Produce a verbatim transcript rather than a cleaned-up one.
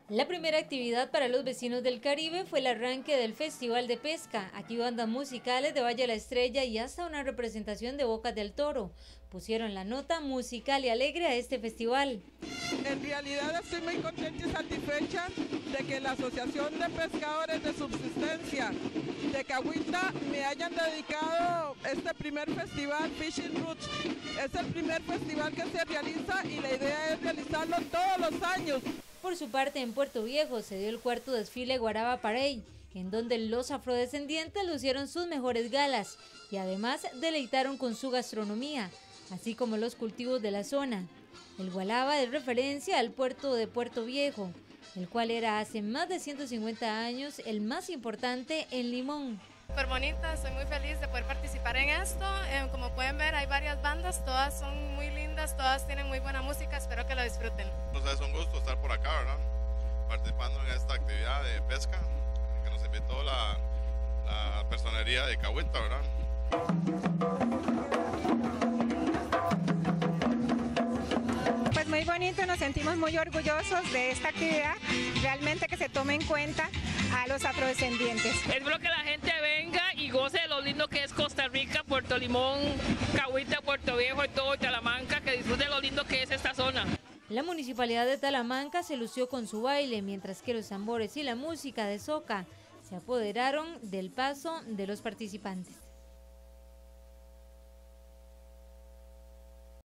La primera actividad para los vecinos del Caribe fue el arranque del Festival de Pesca. Aquí bandas musicales de Valle la Estrella y hasta una representación de Bocas del Toro pusieron la nota musical y alegre a este festival. En realidad estoy muy contenta y satisfecha de que la Asociación de Pescadores de Subsistencia de Cahuita me hayan dedicado este primer festival Fishing Roots. Es el primer festival que se realiza y la idea es realizarlo todos los años. Por su parte, en Puerto Viejo se dio el cuarto desfile Guaraba Parade, en donde los afrodescendientes lucieron sus mejores galas y además deleitaron con su gastronomía, así como los cultivos de la zona. El Gualaba es referencia al puerto de Puerto Viejo, el cual era hace más de ciento cincuenta años el más importante en Limón. Súper bonita, estoy muy feliz de poder participar en esto. Eh, como pueden ver, hay varias bandas, todas son muy lindas, todas tienen muy buena música, espero que lo disfruten. O sea, es un gusto estar por acá, ¿verdad? Participando en esta actividad de pesca que nos invitó la, la personería de Cahuita, ¿verdad? Pues muy bonito, nos sentimos muy orgullosos de esta actividad, realmente que se tome en cuenta a los afrodescendientes. Espero que la gente venga y goce de lo lindo que es Costa Rica, Puerto Limón, Cahuita, Puerto Viejo y todo, y Talamanca, que disfrute de lo lindo que es esta zona. La municipalidad de Talamanca se lució con su baile, mientras que los tambores y la música de soca se apoderaron del paso de los participantes.